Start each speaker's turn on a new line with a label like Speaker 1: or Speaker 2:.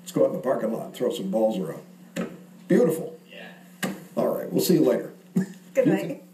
Speaker 1: Let's go out in the parking lot and throw some balls around. Beautiful.
Speaker 2: Yeah.
Speaker 1: All right, we'll see you later.
Speaker 3: Good night.